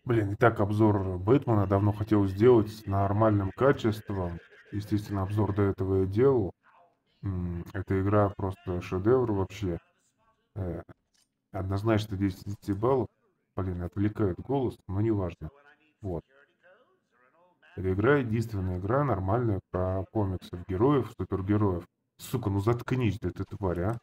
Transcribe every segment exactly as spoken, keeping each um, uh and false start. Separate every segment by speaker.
Speaker 1: Блин, и так обзор Бэтмена давно хотел сделать с нормальным качеством. Естественно, обзор до этого я делал. М, Эта игра просто шедевр вообще. Э, Однозначно десять из десяти баллов. Блин, отвлекает голос, но неважно. Вот. Эта игра единственная игра нормальная про комиксов, героев, супергероев. Сука, ну заткнись ты, ты тварь, а.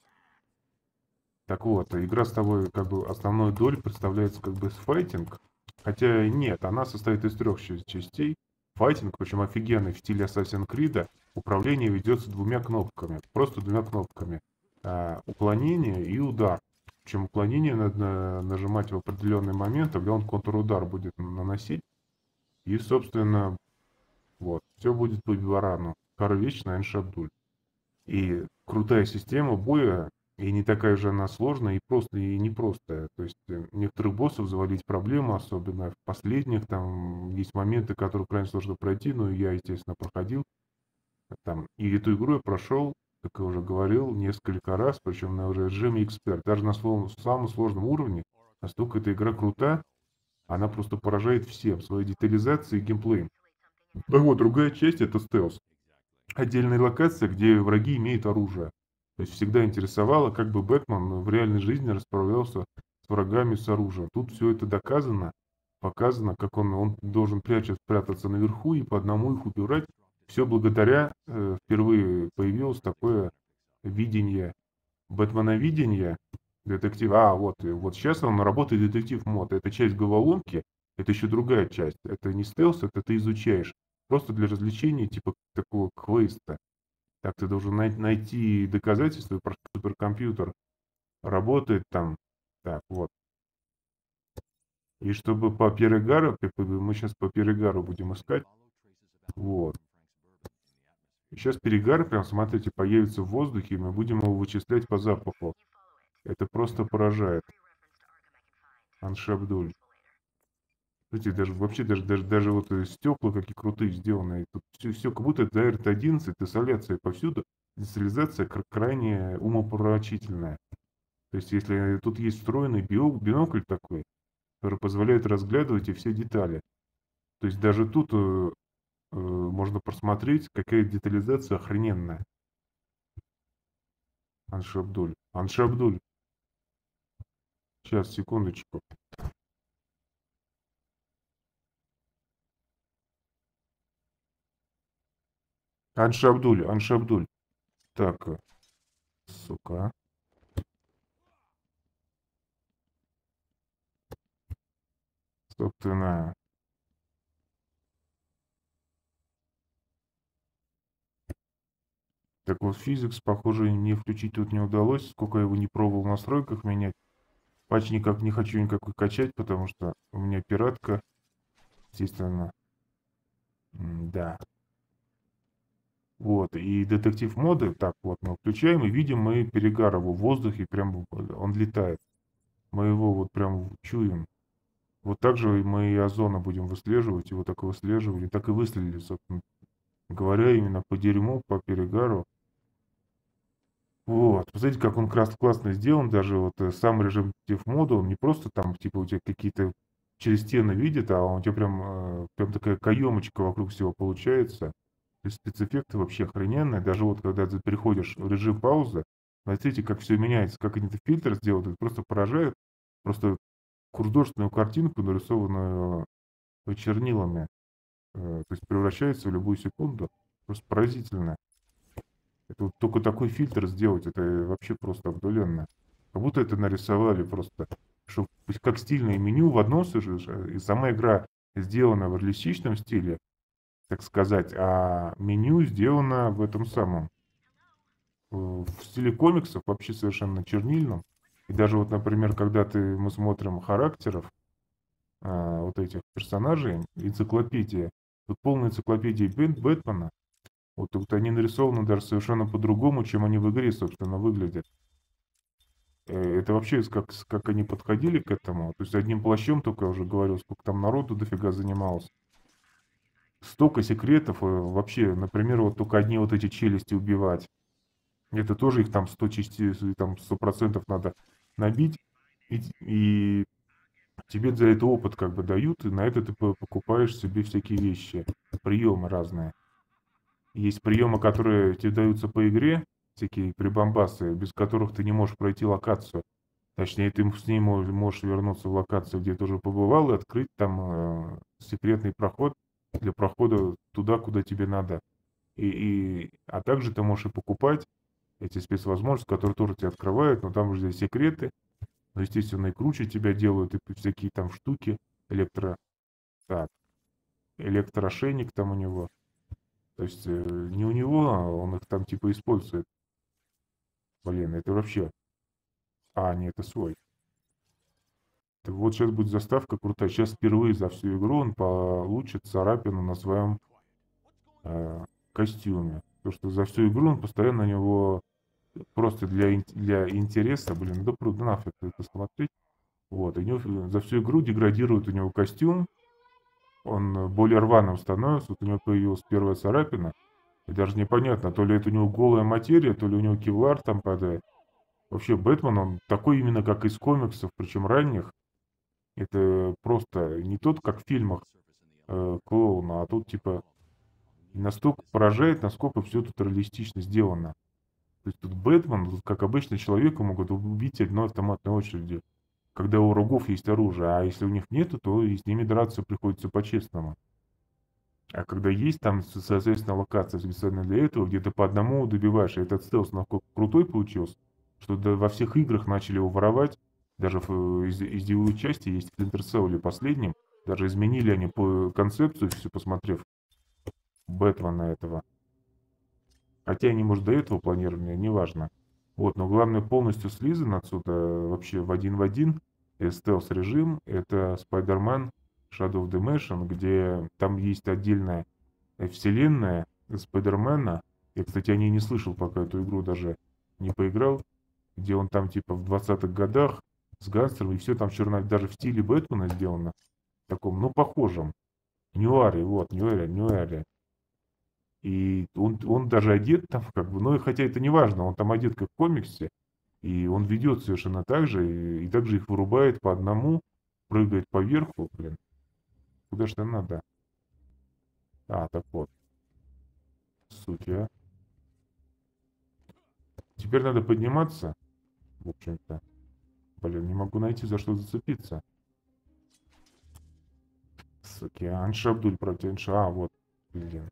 Speaker 1: Так вот, игра с тобой, как бы, основной долей представляется как бы с файтинг. Хотя нет, она состоит из трех част- частей. Файтинг, причем офигенный, в стиле Assassin's Creed. Управление ведется двумя кнопками. Просто двумя кнопками. А, уклонение и удар. Причем уклонение надо на- нажимать в определенный момент, когда он контрудар будет наносить. И, собственно, вот, все будет по Виварану. Карвич на Эншабдуль. И крутая система боя, и не такая же она сложная, и просто, и непростая. То есть э, некоторых боссов завалить проблема, особенно в последних, там есть моменты, которые крайне сложно пройти, но я, естественно, проходил. Там, и эту игру я прошел, как я уже говорил, несколько раз, причем на уже режиме эксперт. Даже на словом, самом сложном уровне, настолько эта игра крута, она просто поражает всем своей детализацией и геймплеем. Так вот, другая часть это стелс. Отдельная локация, где враги имеют оружие. То есть всегда интересовало, как бы Бэтмен в реальной жизни расправлялся с врагами с оружием. Тут все это доказано, показано, как он, он должен прячет, прятаться наверху и по одному их убирать. Все благодаря, э, впервые появилось такое видение, Бэтменовидение детектива. А, вот, и вот сейчас он работает детектив мод. Это часть головоломки, это еще другая часть. Это не стелс, это ты изучаешь. Просто для развлечения, типа такого квеста. Так ты должен най- найти доказательства, про что суперкомпьютер работает там. Так, вот. И чтобы по перегару, как бы мы сейчас по перегару будем искать. Вот. И сейчас перегар, прям смотрите, появится в воздухе, и мы будем его вычислять по запаху. Это просто поражает. Аншабдуль. Смотрите, даже вообще даже, даже, даже вот э, стекла какие крутые сделаны. Тут все, все как будто это эр одиннадцать, тессоляция повсюду. Детализация кр- крайне умопомрачительная. То есть, если тут есть встроенный био- бинокль такой, который позволяет разглядывать и все детали. То есть даже тут э, э, можно просмотреть, какая детализация охрененная. Аншабдуль. Аншабдуль. Сейчас, секундочку. Аншабдуль, Аншабдуль. Так, э, сука. Собственно, так вот, физикс, похоже, не включить тут не удалось. Сколько я его не пробовал в настройках менять. Патч никак не хочу никакой качать, потому что у меня пиратка, естественно. Да. Вот, и детектив моды, так вот, мы включаем и видим мы перегар его в воздухе, прям он летает. Мы его вот прям чуем. Вот так же мы и озона будем выслеживать, его так и выслеживали, так и выследили, собственно говоря, именно по дерьму, по перегару. Вот, посмотрите, как он крас- классно сделан, даже вот э, сам режим детектив мода, он не просто там, типа, у тебя какие-то через стены видит, а у тебя прям, э, прям такая каемочка вокруг всего получается. То есть спецэффекты вообще охрененные. Даже вот когда ты переходишь в режим паузы, смотрите, как все меняется, как они этот фильтр сделают, это просто поражает. Просто художественную картинку, нарисованную э, чернилами, э, то есть превращается в любую секунду. Просто поразительно. Это вот только такой фильтр сделать, это вообще просто обдуленно. Как будто это нарисовали просто, что как стильное меню в одном совершенно, и сама игра сделана в реалистичном стиле, так сказать, а меню сделано в этом самом, э, в стиле комиксов, вообще совершенно чернильном. И даже вот, например, когда ты, мы смотрим характеров а, вот этих персонажей, энциклопедия, тут полная энциклопедия Бэт- Бэтмена, вот, вот они нарисованы даже совершенно по-другому, чем они в игре, собственно, выглядят. Э, Это вообще как, как они подходили к этому. То есть одним плащом, только я уже говорил, сколько там народу дофига занималось. Столько секретов, э, вообще, например, вот только одни вот эти челюсти убивать. Это тоже их там сто частей, там сто процентов надо набить. И, и Тебе за это опыт как бы дают, и на это ты по- покупаешь себе всякие вещи, приемы разные. Есть приемы, которые тебе даются по игре, всякие прибамбасы, без которых ты не можешь пройти локацию. Точнее, ты с ней мож- можешь вернуться в локацию, где ты уже побывал, и открыть там э, секретный проход для прохода туда, куда тебе надо. И, и, а также ты можешь и покупать эти спецвозможности, которые тоже тебе открывают, но там уже секреты, но, естественно, и круче тебя делают, и всякие там штуки, электро... Так, электрошейник там у него. То есть э, не у него, а он их там типа использует. Блин, это вообще... А, нет, это свой. Так вот сейчас будет заставка крутая. Сейчас впервые за всю игру он получит царапину на своем э, костюме. Потому что за всю игру он постоянно на него просто для, ин- для интереса, блин, да, пруд- нафиг это смотреть. Вот, и у него за всю игру деградирует у него костюм, он более рваным становится, вот у него появилась первая царапина, и даже непонятно, то ли это у него голая материя, то ли у него кевлар там падает. Вообще, Бэтмен, он такой именно как из комиксов, причем ранних. Это просто не тот, как в фильмах э, клоуна, а тут типа настолько поражает, насколько все тут реалистично сделано. То есть тут Бэтмен, тут, как обычно, человека могут убить одной автоматной очередью, когда у врагов есть оружие, а если у них нету, то и с ними драться приходится по-честному. А когда есть там, со- соответственно, локация специально для этого, где ты по одному добиваешь, и этот стелс насколько крутой получился, что да, во всех играх начали его воровать, даже в э, из, из девятой части есть в Splinter Cell или последнем, даже изменили они по концепцию, все посмотрев Бэтмена этого. Хотя они, может, до этого планировали, неважно. Вот, но главное полностью слизан отсюда вообще в один в один. э, Стелс-режим — это Spider-Man Shadow of the Mansion, где там есть отдельная э, вселенная Спайдермена. Я, кстати, о ней не слышал, пока эту игру даже не поиграл, где он там типа в двадцатых годах с гангстером, и все там черно, даже в стиле Бэтмена сделано, таком, ну, похожем. Нуаре, вот, Нуаре, Нуаре. И он, он даже одет там, как бы, ну, и хотя это не важно, он там одет как в комиксе, и он ведет совершенно так же, и, и также их вырубает по одному, прыгает по верху, блин, куда что надо. А, так вот, суть, а. Теперь надо подниматься, в общем-то. Блин, не могу найти, за что зацепиться. Суки, Анша Абдуль против Анша, а, вот, блин.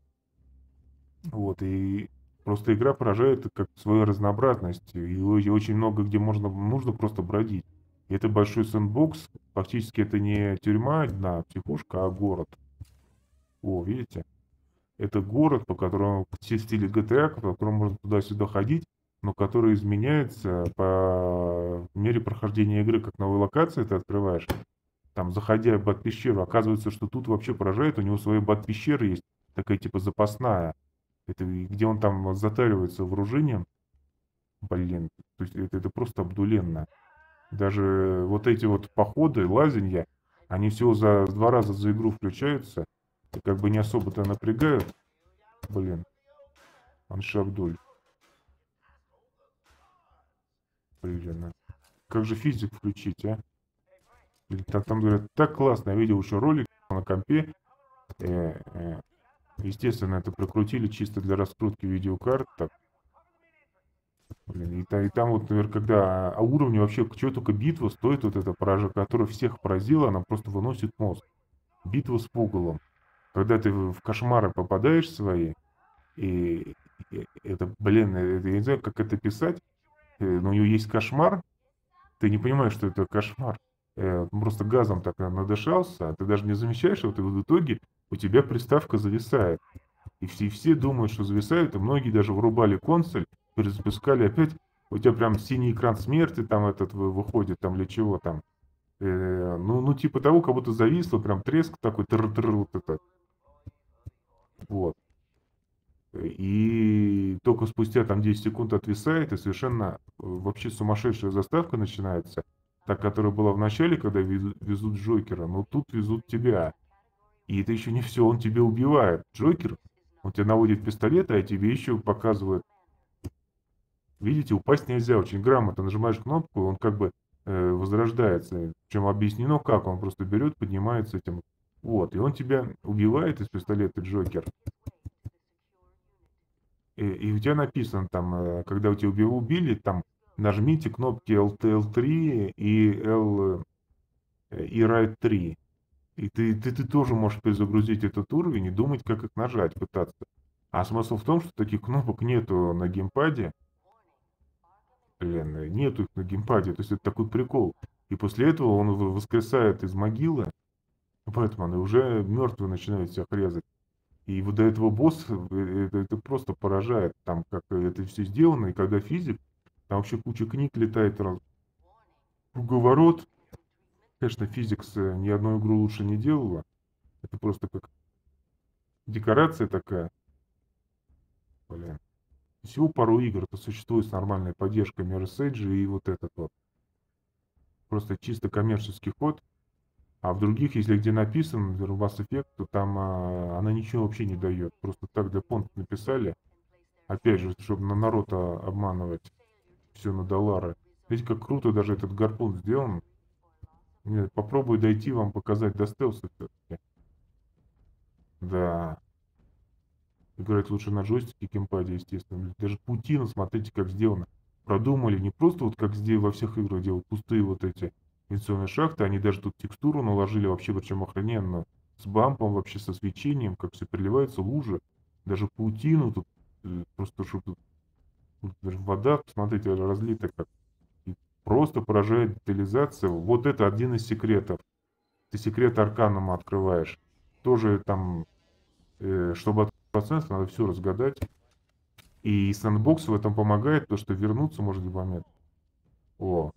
Speaker 1: Вот, и просто игра поражает как своей разнообразностью, и о- очень много где можно, нужно просто бродить. И это большой сэндбокс, фактически это не тюрьма одна, психушка, а город. О, видите? Это город, по которому в стиле джи ти эй, по которому можно туда-сюда ходить, но который изменяется по мере прохождения игры, как новые локации ты открываешь. Там, заходя в бат-пещеру, оказывается, что тут вообще поражает, у него своя бат-пещера есть, такая типа запасная. Это где он там затаривается вооружением. Блин, то есть это, это просто обдуленно. Даже вот эти вот походы, лазанья, они всего за два раза за игру включаются. И как бы не особо-то напрягают. Блин, Аншабдуль. Блин, а как же физик включить, а? Блин, там, там говорят, так классно. Я видел еще ролик на компе. Э, э, естественно, это прокрутили чисто для раскрутки видеокарт. Так, блин, и, та- и там вот, наверное, когда а уровни вообще, чего только битва стоит, вот эта поража, которая всех поразила, она просто выносит мозг. Битва с пугалом. Когда ты в в кошмары попадаешь свои, и, и это, блин, это, я не знаю, как это писать, э, но у него есть кошмар, ты не понимаешь, что это кошмар. Э, он просто газом так надышался, а ты даже не замечаешь, вот и в итоге у тебя приставка зависает. И все, и все думают, что зависает, и многие даже врубали консоль, перезапускали опять, у тебя прям синий экран смерти там этот вы- выходит, там для чего там. Э, ну, ну, типа того, как будто зависло, прям треск такой, тр-тр, вот это. Вот. И только спустя там десять секунд отвисает, и совершенно э, вообще сумасшедшая заставка начинается. Та, которая была в начале, когда везут, везут Джокера, но тут везут тебя. И это еще не все, он тебя убивает. Джокер, он тебя наводит пистолет, а тебе еще показывают. Видите, упасть нельзя, очень грамотно. Нажимаешь кнопку, он как бы э, возрождается. Причем объяснено как. Он просто берет, поднимается этим. Вот. И он тебя убивает из пистолета Джокер. И, и у тебя написано там, э, когда у тебя убив- убили, там нажмите кнопки эл ти эл три и L э, и Ride три. И ты, ты, ты тоже можешь перезагрузить этот уровень и думать, как их нажать, пытаться. А смысл в том, что таких кнопок нету на геймпаде. Блин, э, нету их на геймпаде. То есть это такой прикол. И после этого он в- воскресает из могилы Бэтмена и уже мертвый начинает всех резать. И вот до этого босса э, это, это просто поражает, там, как это все сделано. И когда физик, там вообще куча книг летает, раз- круговорот. Конечно, физикс э, ни одну игру лучше не делала. Это просто как декорация такая. Блин. Всего пару игр, то существует с нормальной поддержкой Mirror's Edge и вот этот вот. Просто чисто коммерческий ход. А в других, если где написан например, Mass Effect, то там а, она ничего вообще не дает. Просто так для понта написали. Опять же, чтобы на народ а, обманывать. Все на доллары. Видите, как круто даже этот гарпун сделан. Нет, попробую дойти вам показать до стелса все-таки. Да. Играть лучше на джойстике, геймпаде, естественно. Даже паутина, смотрите, как сделано. Продумали не просто вот как здесь во всех играх делают пустые вот эти инерционные шахты, они даже тут текстуру наложили вообще причем охрененно. С бампом вообще, со свечением, как все переливается, лужи. Даже паутину тут, э, просто чтобы тут, тут даже вода, посмотрите, разлита как. И просто поражает детализация. Вот это один из секретов. Ты секрет Арканума открываешь. Тоже там, э, чтобы открыть процесс, надо все разгадать. И сэндбокс в этом помогает, то что вернуться может в любой момент. О,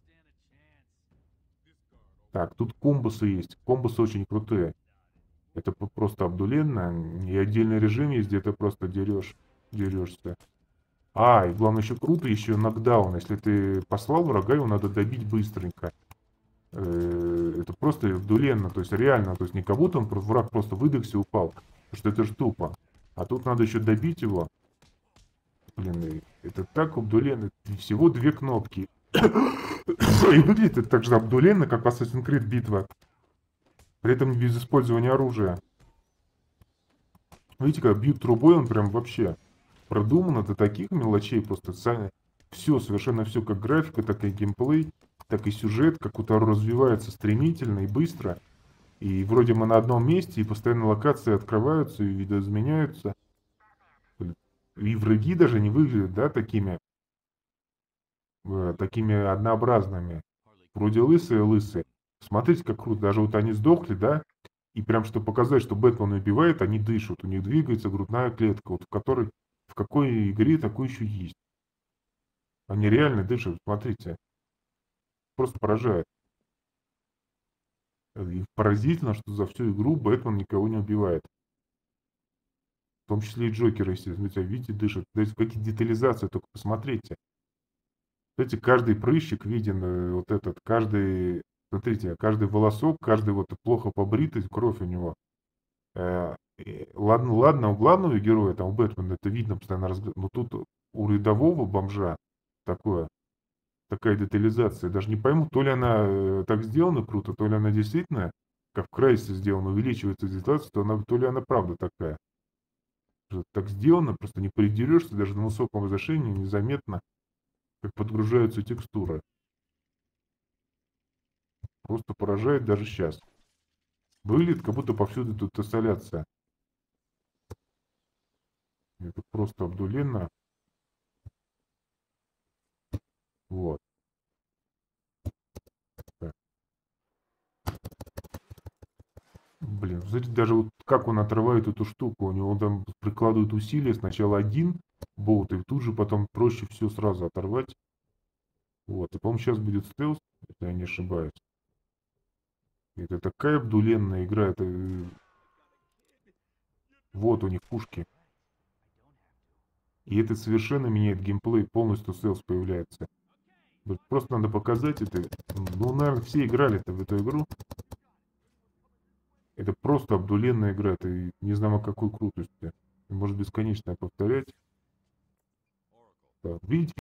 Speaker 1: так, тут комбосы есть. Комбосы очень крутые. Это п- просто обдуленно. И отдельный режим есть, где ты просто дерешь, дерешься. А, и главное еще круто, еще нокдаун. Если ты послал врага, его надо добить быстренько. Э, Это просто обдуленно, то есть реально, то есть не как будто он, про- враг просто выдохся и упал. Потому что это же тупо. А тут надо еще добить его. Блин, и это так обдуленно. Всего две кнопки. И выглядит это так же обдуленно, как в Assassin's Creed битва. При этом без использования оружия. Видите, как бьют трубой, он прям вообще продумано до таких мелочей. Просто все, совершенно все, как графика, так и геймплей, так и сюжет, как Утару развивается стремительно и быстро. И вроде мы на одном месте, и постоянно локации открываются и видоизменяются. И враги даже не выглядят, да, такими, э, такими однообразными. Вроде лысые, лысые. Смотрите, как круто. Даже вот они сдохли, да, и прям, чтобы показать, что Бэтмен убивает, они дышат. У них двигается грудная клетка, вот в которой, в какой игре такой еще есть. Они реально дышат, смотрите. Просто поражает. И поразительно, что за всю игру Бэтмен никого не убивает. В том числе и Джокера, естественно. Смотрите, видите, дышит. То есть какие детализации, только посмотрите. Смотрите, каждый прыщик виден, э, вот этот, каждый, смотрите, каждый волосок, каждый вот плохо побритый, кровь у него. Э, и ладно, ладно, у главного героя, там, у Бэтмена, это видно постоянно разглядывать, но тут у рядового бомжа такое, такая детализация. Даже не пойму, то ли она э, так сделана круто, то ли она действительно, как в Крайсе сделана, увеличивается детализация, то, она, то ли она правда такая. Что так сделано, просто не придерешься, даже на высоком разрешении незаметно, как подгружаются текстуры. Просто поражает даже сейчас. Выглядит, как будто повсюду тут инсталляция. Это просто обдуленно. Вот. Так. Блин, смотрите, даже вот как он отрывает эту штуку. У него там прикладывает усилия. Сначала один болт, и тут же потом проще все сразу оторвать. Вот. И, по-моему, сейчас будет стелс, если я не ошибаюсь. Это такая обдуленная игра. Это... э, Вот у них пушки. И это совершенно меняет геймплей. Полностью стелс появляется. Вот просто надо показать это. Ну, наверное, все играли-то в эту игру. Это просто обдуленная игра. Это не знаю о какой крутости. Может бесконечно повторять. Так, видите?